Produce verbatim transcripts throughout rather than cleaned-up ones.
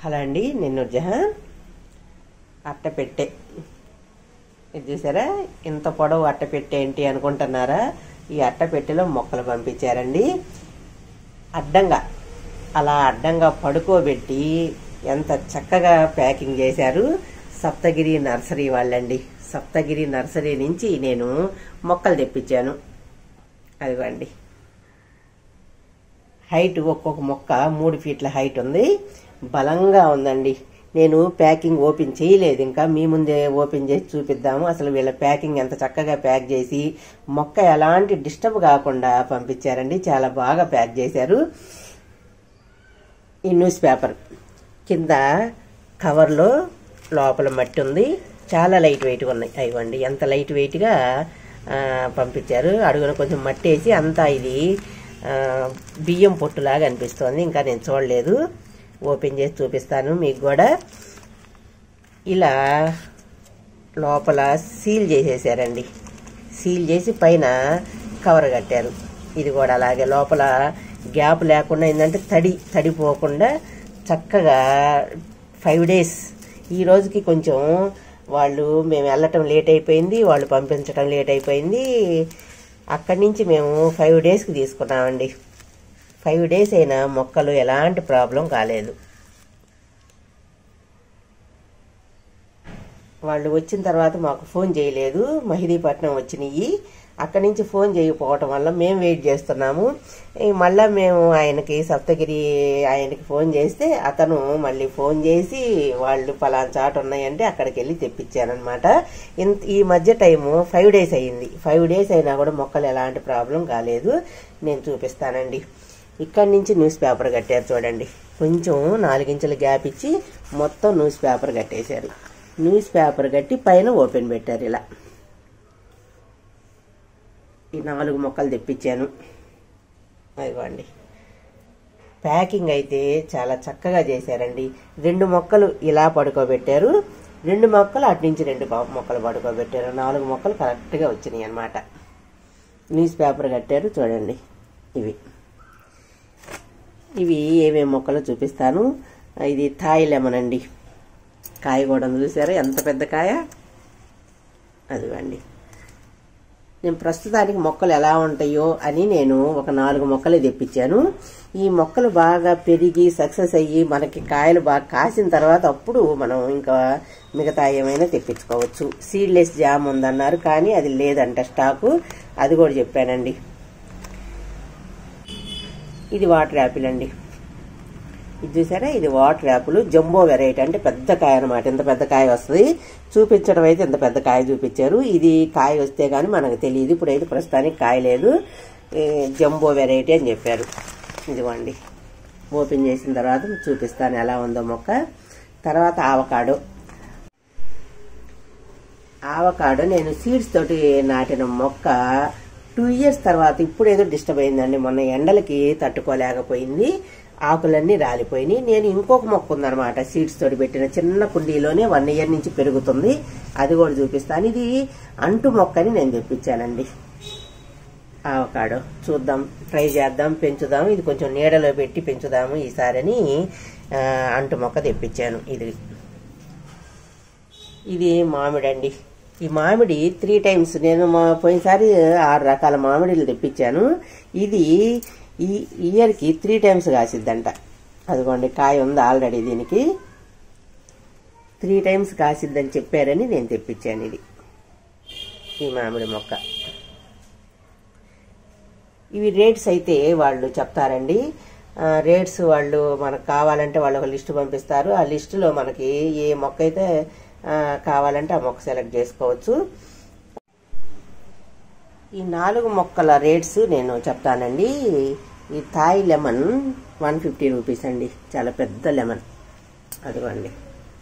Hello అండి, నేను నూర్జహాన్. అట్టపెట్టె ఇది చూసారా, ఇంత పొడవు అట్టపెట్టె ఏంటి అనుకుంటున్నారా? ఈ అట్టపెట్టెలో మొక్కలు పంపించారండి. అడ్డంగా అలా అడ్డంగా పడుకోబెట్టి ఎంత చక్కగా ప్యాకింగ్ చేశారు. సప్తగిరి నర్సరీ వాళ్ళండి. సప్తగిరి నర్సరీ నుంచి నేను మొక్కలు తెప్పించాను. అదిగోండి, హైట్ ఒక్కొక్క మొక్క మూడు ఫీట్ల హైట్ ఉంది. బలంగా ఉందండి. నేను ప్యాకింగ్ ఓపెన్ చేయలేదు, ఇంకా మీ ముందే ఓపెన్ చేసి చూపిద్దాము. అసలు వీళ్ళ ప్యాకింగ్ ఎంత చక్కగా ప్యాక్ చేసి మొక్క ఎలాంటి డిస్టర్బ్ కాకుండా పంపించారండి. చాలా బాగా ప్యాక్ చేశారు. ఈ న్యూస్ పేపర్ కింద కవర్లో లోపల మట్టి ఉంది. చాలా లైట్ వెయిట్గా ఉన్నాయి. అయ్యండి, ఎంత లైట్ వెయిట్గా పంపించారు. అడుగున కొంచెం మట్టి వేసి అంతా ఇది బియ్యం పొట్టులాగా అనిపిస్తోంది. ఇంకా నేను చూడలేదు, ఓపెన్ చేసి చూపిస్తాను మీకు కూడా. ఇలా లోపల సీల్ చేసేసారండి. సీల్ చేసి పైన కవర్ కట్టారు. ఇది కూడా అలాగే లోపల గ్యాప్ లేకుండా ఏంటంటే తడి తడిపోకుండా చక్కగా ఫైవ్ డేస్ ఈ రోజుకి కొంచెం వాళ్ళు మేము వెళ్ళటం లేట్ అయిపోయింది, వాళ్ళు పంపించడం లేట్ అయిపోయింది. అక్కడి నుంచి మేము ఫైవ్ డేస్కి తీసుకున్నామండి. ఫైవ్ డేస్ అయినా మొక్కలు ఎలాంటి ప్రాబ్లం కాలేదు. వాళ్ళు వచ్చిన తర్వాత మాకు ఫోన్ చేయలేదు. మహిదీపట్నం వచ్చినాయి. అక్కడి నుంచి ఫోన్ చేయకపోవటం వల్ల మేము వెయిట్ చేస్తున్నాము. మళ్ళీ మేము ఆయనకి సప్తగిరి ఆయనకి ఫోన్ చేస్తే అతను మళ్ళీ ఫోన్ చేసి వాళ్ళు పలానా చాటు ఉన్నాయంటే అక్కడికి వెళ్ళి తెప్పించానమాట. ఇంత ఈ మధ్య టైము ఫైవ్ డేస్ అయ్యింది. ఫైవ్ డేస్ అయినా కూడా మొక్కలు ఎలాంటి ప్రాబ్లం కాలేదు. నేను చూపిస్తానండి. ఇక్కడి నుంచి న్యూస్ పేపర్ కట్టారు చూడండి. కొంచెం నాలుగించుల గ్యాప్ ఇచ్చి మొత్తం న్యూస్ పేపర్ కట్టేశారు. న్యూస్ పేపర్ కట్టి పైన ఓపెన్ పెట్టారు. ఇలా ఈ నాలుగు మొక్కలు తెప్పించాను. అదిగోండి, ప్యాకింగ్ అయితే చాలా చక్కగా చేశారండి. రెండు మొక్కలు ఇలా పడుకోబెట్టారు, రెండు మొక్కలు అటు నుంచి రెండు మొక్కలు పడుకోబెట్టారు. నాలుగు మొక్కలు కరెక్ట్గా వచ్చినాయి అన్నమాట. న్యూస్ పేపర్ కట్టారు చూడండి. ఇవి ఇవి ఏమేమి మొక్కలు చూపిస్తాను. ఇది థాయ్ లెమన్ అండి. కాయ కూడా చూసారా ఎంత పెద్ద కాయ. అదిగోండి, నేను ప్రస్తుతానికి మొక్కలు ఎలా ఉంటాయో అని నేను ఒక నాలుగు మొక్కలు తెప్పించాను. ఈ మొక్కలు బాగా పెరిగి సక్సెస్ అయ్యి మనకి కాయలు బాగా కాసిన తర్వాత అప్పుడు మనం ఇంకా మిగతా ఏమైనా తెప్పించుకోవచ్చు. సీడ్లెస్ జామ్ ఉందన్నారు, కానీ అది లేదంట స్టాకు. అది కూడా చెప్పానండి. ఇది వాటర్ యాపిల్ అండి. ఇది చూసారా, ఇది వాటర్ యాపిల్ జంబో వెరైటీ, అంటే పెద్ద కాయ అనమాట. ఇంత పెద్ద కాయ వస్తుంది. చూపించడం అయితే ఇంత పెద్ద కాయ చూపించారు. ఇది కాయ వస్తే కానీ మనకు తెలియదు. ఇప్పుడైతే ప్రస్తుతానికి కాయ లేదు. జంబో వెరైటీ అని చెప్పారు. ఇదిగోండి, ఓపెన్ చేసిన తర్వాత చూపిస్తాను ఎలా ఉందో మొక్క. తర్వాత ఆవకాడో. ఆవకాడో నేను సీడ్స్ తోటి నాటిన మొక్క టూ ఇయర్స్ తర్వాత ఇప్పుడు ఏదో డిస్టర్బ్ అయిందండి. మొన్న ఎండలకి తట్టుకోలేకపోయింది, ఆకులన్నీ రాలిపోయినాయి. నేను ఇంకొక మొక్క ఉందన్నమాట, సీడ్స్ తోటి పెట్టిన చిన్న కుండీలోనే వన్ ఇయర్ నుంచి పెరుగుతుంది. అది కూడా చూపిస్తాను. ఇది అంటు మొక్కని నేను తెప్పించానండి. ఆవకాడో చూద్దాం, ట్రై చేద్దాం, పెంచుదాం. ఇది కొంచెం నీడలో పెట్టి పెంచుదాము ఈసారని అంటు మొక్క తెప్పించాను. ఇది ఇది మామిడి అండి. ఈ మామిడి త్రీ టైమ్స్ నేను మా పోయినసారి ఆరు రకాల మామిడిలు తెప్పించాను. ఇది ఈ ఇయర్కి త్రీ టైమ్స్ కాసిద్దంట. అదిగోండి, కాయ ఉంది ఆల్రెడీ. దీనికి త్రీ టైమ్స్ కాసిద్దని చెప్పారని నేను తెప్పించాను. ఇది ఈ మామిడి మొక్క. ఇవి రేట్స్ అయితే వాళ్ళు చెప్తారండి. రేట్స్ వాళ్ళు మనకు కావాలంటే వాళ్ళు ఒక లిస్టు పంపిస్తారు. ఆ లిస్టులో మనకి ఏ మొక్క అయితే కావాలంటే ఆ మొక్క సెలెక్ట్ చేసుకోవచ్చు. ఈ నాలుగు మొక్కల రేట్స్ నేను చెప్తానండి. ఈ Thai lemon one fifty rupees అండి, చాలా పెద్ద లెమన్. అదిగోండి,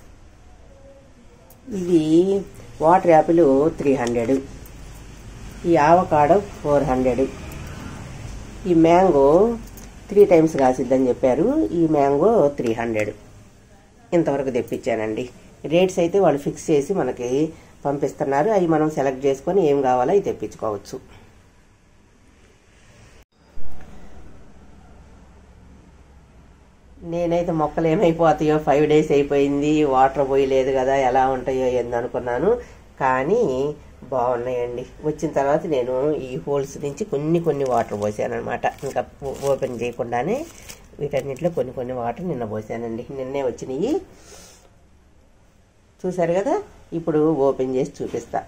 ఇది వాటర్ యాపిల్ త్రీ హండ్రెడ్, ఈ ఆవకాడో ఫోర్ హండ్రెడ్, ఈ మ్యాంగో త్రీ టైమ్స్ కాసిద్దని చెప్పారు. ఈ మ్యాంగో త్రీ హండ్రెడ్. ఇంతవరకు తెప్పించానండి. రేట్స్ అయితే వాళ్ళు ఫిక్స్ చేసి మనకి పంపిస్తున్నారు. అవి మనం సెలెక్ట్ చేసుకొని ఏం కావాలో అవి తెప్పించుకోవచ్చు. నేనైతే మొక్కలు ఏమైపోతాయో, ఫైవ్ డేస్ అయిపోయింది వాటర్ పోయలేదు కదా, ఎలా ఉంటాయో ఏంది అనుకున్నాను. కానీ బాగున్నాయండి. వచ్చిన తర్వాత నేను ఈ హోల్స్ నుంచి కొన్ని కొన్ని వాటర్ పోసాను అనమాట. ఇంకా ఓపెన్ చేయకుండానే వీటన్నిటిలో కొన్ని కొన్ని వాటర్ నిన్న పోసానండి. నిన్నే వచ్చినాయి చూసారు కదా. ఇప్పుడు ఓపెన్ చేసి చూపిస్తా.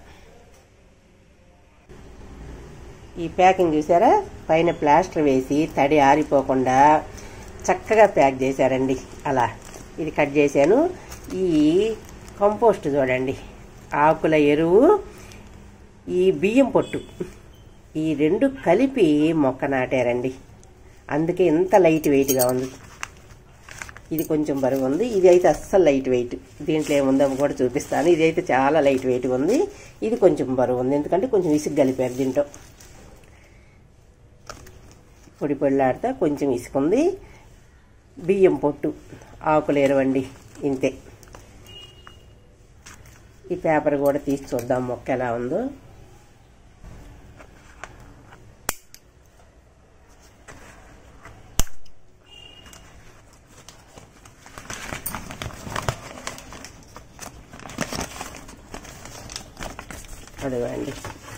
ఈ ప్యాకింగ్ చూసారా, పైన ప్లాస్టర్ వేసి తడి ఆరిపోకుండా చక్కగా ప్యాక్ చేశారండి. అలా ఇది కట్ చేశాను. ఈ కంపోస్ట్ చూడండి, ఆకుల ఎరువు, ఈ బియ్యం పొట్టు, ఈ రెండు కలిపి మొక్క నాటారండి. అందుకే ఇంత లైట్ వెయిట్గా ఉంది. ఇది కొంచెం బరువు ఉంది, ఇది అయితే అస్సలు లైట్ వెయిట్. దీంట్లో ఏముందో కూడా చూపిస్తాను. ఇది అయితే చాలా లైట్ వెయిట్గా ఉంది, ఇది కొంచెం బరువు ఉంది. ఎందుకంటే కొంచెం ఇసుక కలిపారు దీంట్లో. పొడి పొడిలాడితే కొంచెం ఇసుక ఉంది. బియ్యం పొట్టు, ఆకులు ఎరవండి, ఇంతే. ఈ పేపర్ కూడా తీసి చూద్దాం మొక్క ఎలా ఉందో. అదిగోండి,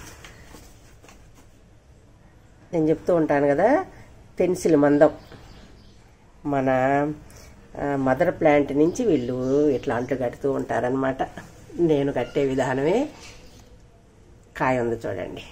నేను చెప్తూ ఉంటాను కదా, పెన్సిల్ మందం. మన మదర్ ప్లాంట్ నుంచి వీళ్ళు ఇట్లా అంటు కడుతూ ఉంటారనమాట. నేను కట్టే విధానమే. కాయ ఉంది చూడండి.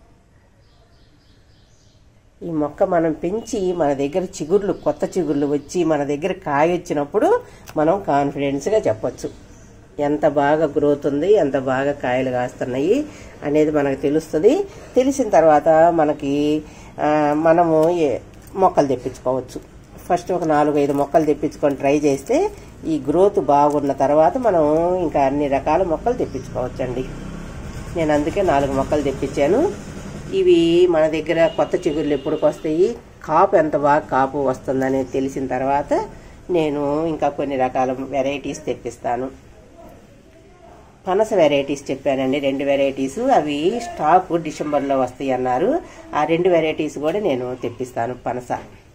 ఈ మొక్క మనం పెంచి మన దగ్గర చిగుర్లు, కొత్త చిగుర్లు వచ్చి మన దగ్గర కాయ వచ్చినప్పుడు మనం కాన్ఫిడెన్స్గా చెప్పొచ్చు ఎంత బాగా గ్రోత్ ఉంది, ఎంత బాగా కాయలు కాస్తున్నాయి అనేది మనకు తెలుస్తుంది. తెలిసిన తర్వాత మనకి మనము మొక్కలు తెప్పించుకోవచ్చు. ఫస్ట్ ఒక నాలుగు ఐదు మొక్కలు తెప్పించుకొని ట్రై చేస్తే ఈ గ్రోత్ బాగున్న తర్వాత మనం ఇంకా అన్ని రకాల మొక్కలు తెప్పించుకోవచ్చండి. నేను అందుకే నాలుగు మొక్కలు తెప్పించాను. ఇవి మన దగ్గర కొత్త చిగుర్లు ఎప్పటికి వస్తాయి, కాపు ఎంత బాగా కాపు వస్తుందనేది తెలిసిన తర్వాత నేను ఇంకా కొన్ని రకాల వెరైటీస్ తెప్పిస్తాను. పనస వెరైటీస్ చెప్పానండి, రెండు వెరైటీస్. అవి స్టాక్ డిసెంబర్లో వస్తాయి అన్నారు. ఆ రెండు వెరైటీస్ కూడా నేను తెప్పిస్తాను. పనస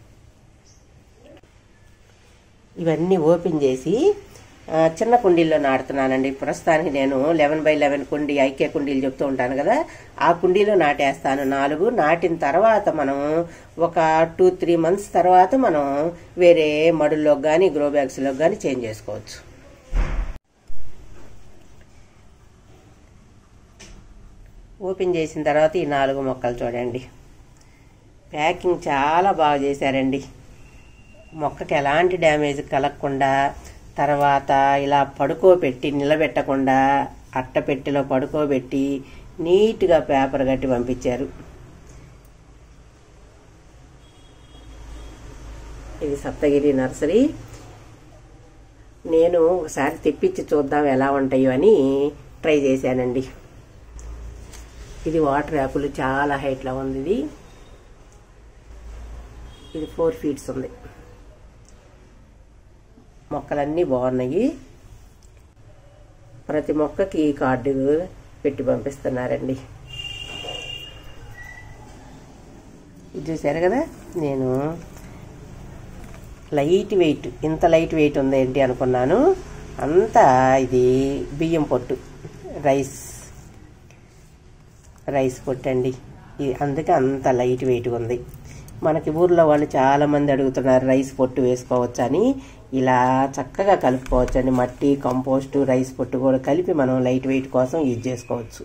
ఇవన్నీ ఓపెన్ చేసి చిన్న కుండీల్లో నాటుతున్నానండి. ప్రస్తుతానికి నేను లెవెన్ బై లెవెన్ కుండీ, ఐకే కుండీలు చెప్తూ ఉంటాను కదా, ఆ కుండీలో నాటేస్తాను. నాలుగు నాటిన తర్వాత మనం ఒక టూ త్రీ మంత్స్ తర్వాత మనం వేరే మడుల్లోకి కానీ గ్రో బ్యాగ్స్లోకి కానీ చేంజ్ చేసుకోవచ్చు. ఓపెన్ చేసిన తర్వాత ఈ నాలుగు మొక్కలు చూడండి. ప్యాకింగ్ చాలా బాగా చేశారండి. మొక్కకి ఎలాంటి డ్యామేజ్ కలగకుండా, తర్వాత ఇలా పడుకోబెట్టి నిలబెట్టకుండా అట్టపెట్టిలో పడుకోబెట్టి నీట్గా పేపర్ కట్టి పంపించారు. ఇది సప్తగిరి నర్సరీ. నేను ఒకసారి తెప్పించి చూద్దాం ఎలా ఉంటాయో అని ట్రై చేశానండి. ఇది వాటర్ యాపిల్, చాలా హైట్లో ఉంది. ఇది ఇది ఫోర్ ఫీట్స్ ఉంది. మొక్కలన్నీ బాగున్నాయి. ప్రతి మొక్కకి కార్డు పెట్టి పంపిస్తున్నారండి. ఇది చూసారు కదా, నేను లైట్ వెయిట్, ఇంత లైట్ వెయిట్ ఉంది ఏంటి అనుకున్నాను. అంతా ఇది బియ్యం పొట్టు, రైస్ రైస్ పొట్టు అండి. ఇది అందుకే అంత లైట్ వెయిట్గా ఉంది. మనకి ఊర్లో వాళ్ళు చాలామంది అడుగుతున్నారు రైస్ పొట్టు వేసుకోవచ్చు అని. ఇలా చక్కగా కలుపుకోవచ్చు అండి. మట్టి, కంపోస్టు, రైస్ పొట్టు కూడా కలిపి మనం లైట్ వెయిట్ కోసం యూజ్ చేసుకోవచ్చు.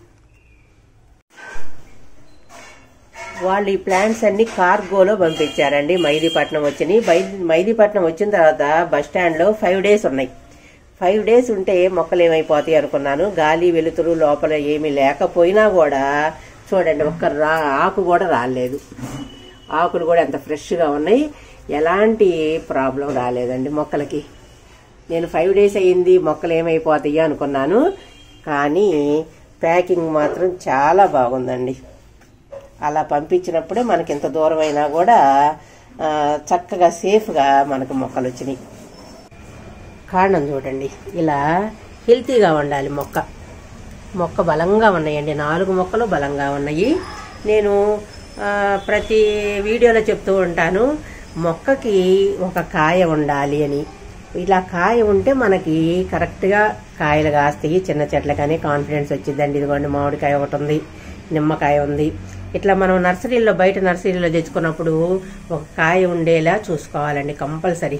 వాళ్ళు ఈ ప్లాంట్స్ అన్ని కార్గోలో పంపించారండి. మైదీపట్నం వచ్చినాయి. మైదీపట్నం వచ్చిన తర్వాత బస్ స్టాండ్లో ఫైవ్ డేస్ ఉన్నాయి. ఫైవ్ డేస్ ఉంటే మొక్కలు ఏమైపోతాయి అనుకున్నాను. గాలి వెలుతురు లోపల ఏమీ లేకపోయినా కూడా చూడండి, ఒక్క రా ఆకు కూడా రాలేదు. ఆకులు కూడా ఎంత ఫ్రెష్గా ఉన్నాయి. ఎలాంటి ప్రాబ్లం రాలేదండి మొక్కలకి. నేను ఫైవ్ డేస్ అయ్యింది మొక్కలు ఏమైపోతాయి అనుకున్నాను. కానీ ప్యాకింగ్ మాత్రం చాలా బాగుందండి. అలా పంపించినప్పుడే మనకి ఎంత దూరం అయినా కూడా చక్కగా సేఫ్గా మనకు మొక్కలు వచ్చినాయి. కారణం చూడండి, ఇలా హెల్తీగా ఉండాలి మొక్క. మొక్క బలంగా ఉన్నాయండి. నాలుగు మొక్కలు బలంగా ఉన్నాయి. నేను ప్రతి వీడియోలో చెప్తూ ఉంటాను, మొక్కకి ఒక కాయ ఉండాలి అని. ఇలా కాయ ఉంటే మనకి కరెక్ట్గా కాయలు కాస్తాయి. చిన్న చెట్లకని కాన్ఫిడెన్స్ వచ్చిందండి. ఇదిగోండి మామిడికాయ ఒకటి ఉంది, నిమ్మకాయ ఉంది. ఇట్లా మనం నర్సరీలో బయట నర్సరీలో తెచ్చుకున్నప్పుడు ఒక కాయ ఉండేలా చూసుకోవాలండి కంపల్సరీ.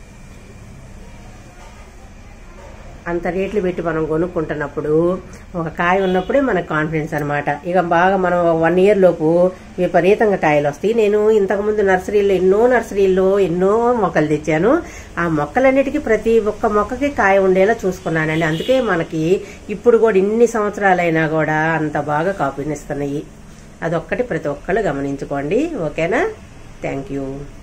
అంత రేట్లు పెట్టి మనం కొనుక్కుంటున్నప్పుడు ఒక కాయ ఉన్నప్పుడే మనకు కాన్ఫిడెన్స్ అనమాట. ఇక బాగా మనం వన్ ఇయర్ లోపు విపరీతంగా కాయలు వస్తాయి. నేను ఇంతకుముందు నర్సరీలో ఎన్నో నర్సరీల్లో ఎన్నో మొక్కలు తెచ్చాను. ఆ మొక్కలన్నిటికీ ప్రతి ఒక్క మొక్కకి కాయ ఉండేలా చూసుకున్నానండి. అందుకే మనకి ఇప్పుడు కూడా ఇన్ని సంవత్సరాలైనా కూడా అంత బాగా కాపునిస్తున్నాయి. అదొక్కటి ప్రతి ఒక్కళ్ళు గమనించుకోండి. ఓకేనా? Thank you.